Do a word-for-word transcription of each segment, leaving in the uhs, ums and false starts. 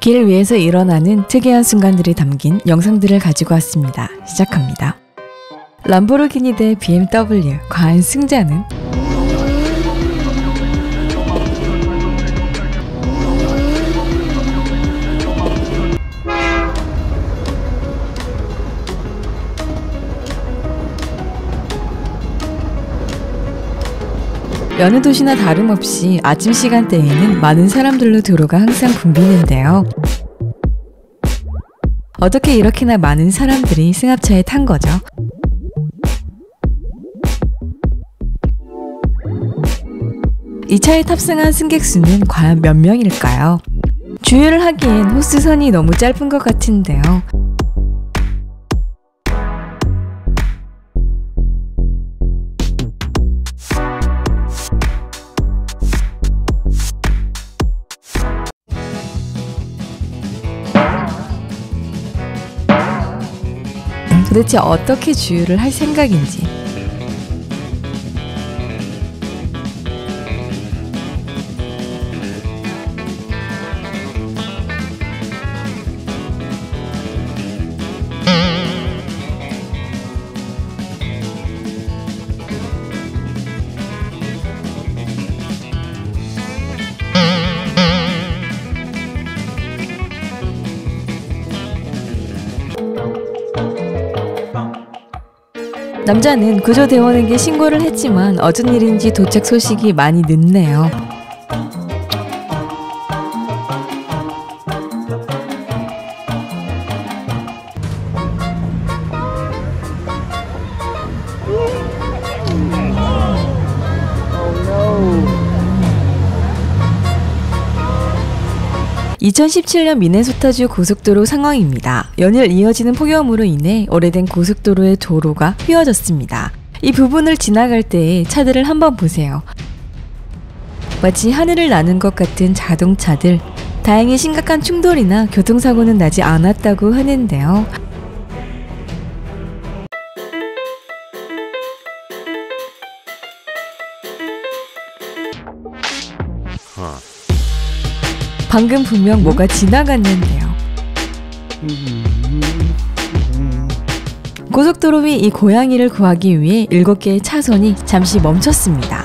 길 위에서 일어나는 특이한 순간들이 담긴 영상들을 가지고 왔습니다. 시작합니다. 람보르기니 대 비엠더블유, 과연 승자는? 여느 도시나 다름없이 아침 시간대에는 많은 사람들로 도로가 항상 붐비는데요. 어떻게 이렇게나 많은 사람들이 승합차에 탄 거죠? 이 차에 탑승한 승객 수는 과연 몇 명일까요? 주유를 하기엔 호스선이 너무 짧은 것 같은데요. 도대체 어떻게 주유를 할 생각인지. 남자는 구조대원에게 신고를 했지만 어쩐 일인지 도착 소식이 많이 늦네요. 이천십칠 년 미네소타주 고속도로 상황입니다. 연일 이어지는 폭염으로 인해 오래된 고속도로의 도로가 휘어졌습니다. 이 부분을 지나갈 때의 차들을 한번 보세요. 마치 하늘을 나는 것 같은 자동차들. 다행히 심각한 충돌이나 교통사고는 나지 않았다고 하는데요. 방금 분명 뭐가 지나갔는데요. 고속도로 위 이 고양이를 구하기 위해 일곱 개의 차선이 잠시 멈췄습니다.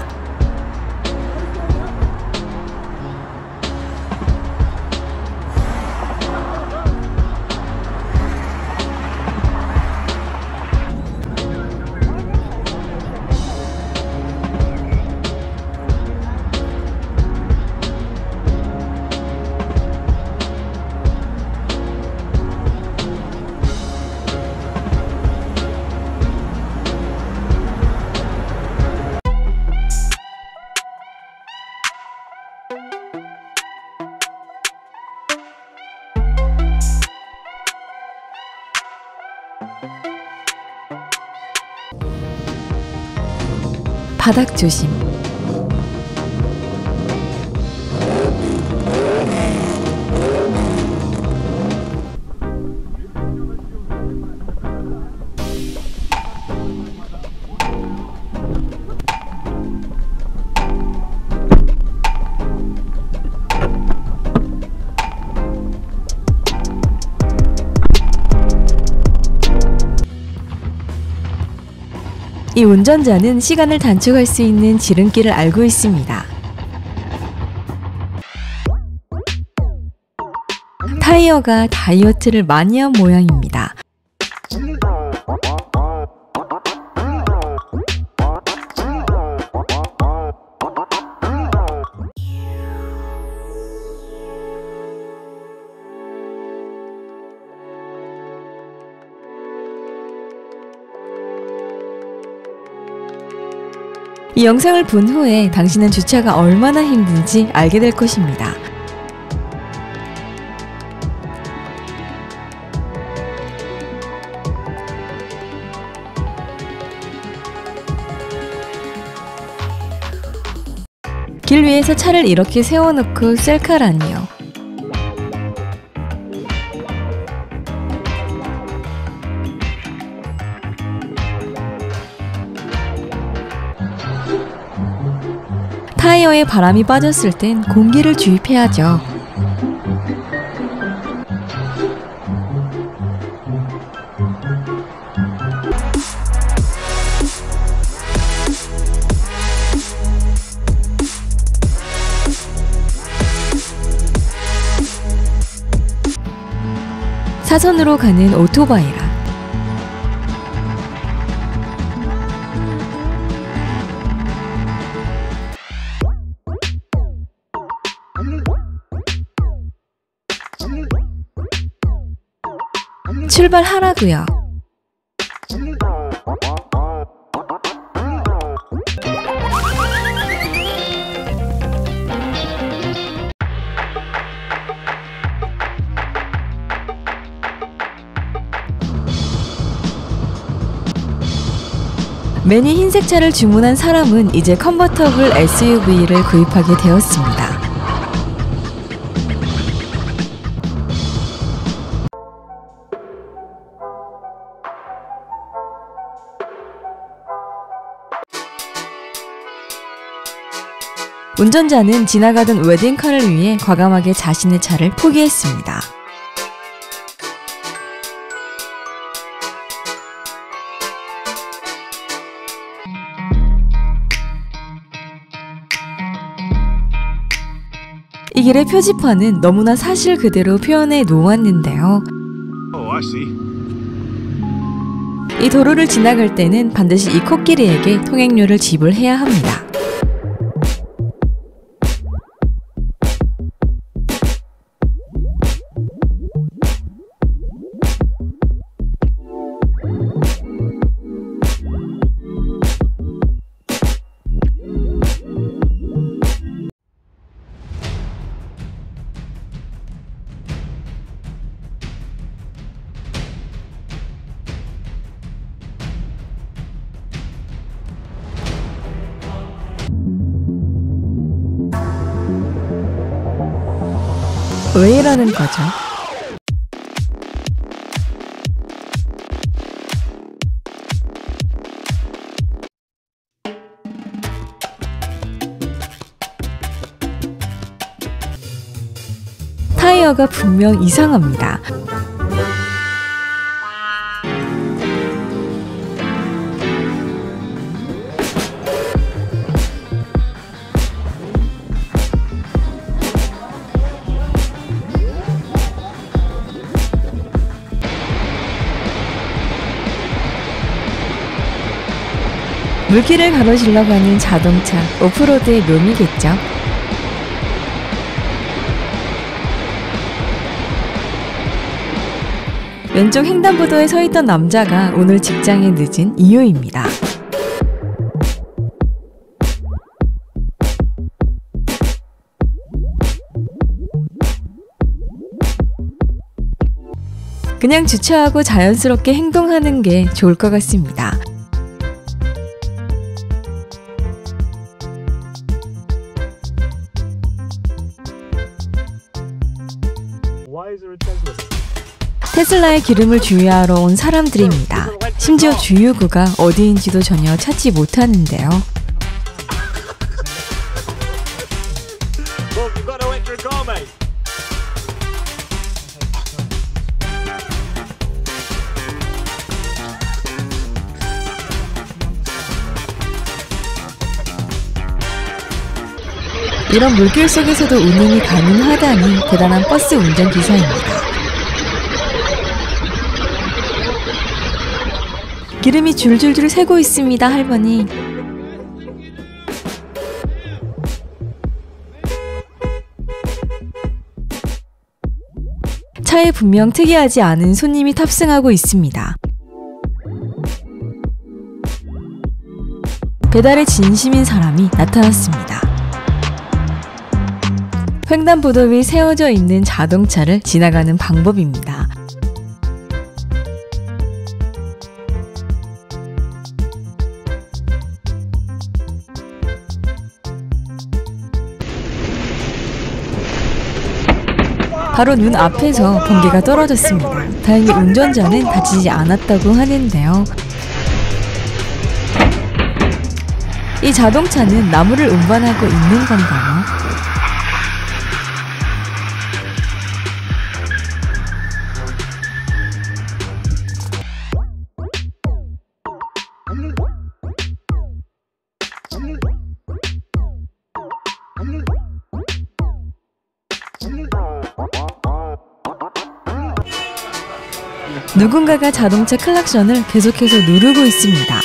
바닥 조심. 이 운전자는 시간을 단축할 수 있는 지름길을 알고 있습니다. 타이어가 다이어트를 많이 한 모양입니다. 이 영상을 본 후에 당신은 주차가 얼마나 힘든지 알게 될 것입니다. 길 위에서 차를 이렇게 세워놓고 셀카라니요. 타이어에 바람이 빠졌을 땐 공기를 주입해야죠. 사선으로 가는 오토바이라. 출발하라고요. 매니 흰색 차를 주문한 사람은 이제 컨버터블 에스유브이를 구입하게 되었습니다. 운전자는 지나가던 웨딩카를 위해 과감하게 자신의 차를 포기했습니다. 이 길의 표지판은 너무나 사실 그대로 표현해 놓았는데요. Oh, I see. 이 도로를 지나갈 때는 반드시 이 코끼리에게 통행료를 지불해야 합니다. 왜 이러는 거죠? 타이어가 분명 이상합니다. 물길을 가로질러 가는 자동차, 오프로드의 묘미겠죠. 왼쪽 횡단보도에 서 있던 남자가 오늘 직장에 늦은 이유입니다. 그냥 주차하고 자연스럽게 행동하는 게 좋을 것 같습니다. 테슬라의 기름을 주유하러 온 사람들입니다. 심지어 주유구가 어디인지도 전혀 찾지 못하는데요. 이런 물길 속에서도 운행이 가능하다니 대단한 버스 운전기사입니다. 기름이 줄줄줄 새고 있습니다, 할머니. 차에 분명 특이하지 않은 손님이 탑승하고 있습니다. 배달에 진심인 사람이 나타났습니다. 횡단보도 위 세워져 있는 자동차를 지나가는 방법입니다. 바로 눈 앞에서 번개가 떨어졌습니다. 다행히 운전자는 다치지 않았다고 하는데요. 이 자동차는 나무를 운반하고 있는 건가요? 누군가가 자동차 클락션을 계속해서 누르고 있습니다.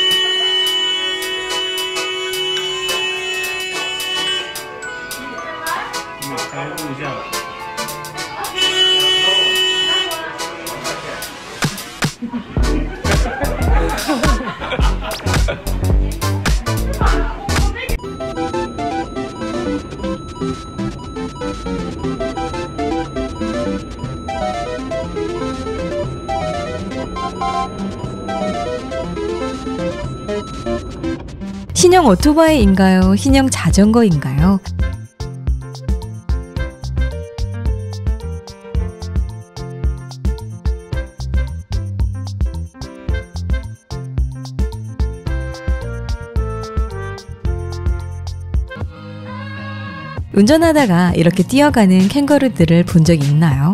신형 오토바이인가요? 신형 자전거인가요? 운전하다가 이렇게 뛰어가는 캥거루들을 본 적 있나요?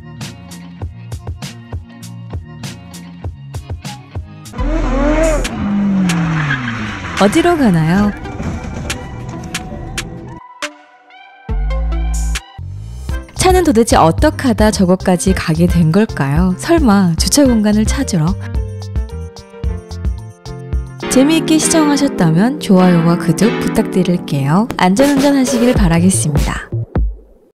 어디로 가나요? 차는 도대체 어떻게 하다 저곳까지 가게 된 걸까요? 설마 주차 공간을 찾으러? 재미있게 시청하셨다면 좋아요와 구독 부탁드릴게요. 안전운전 하시길 바라겠습니다.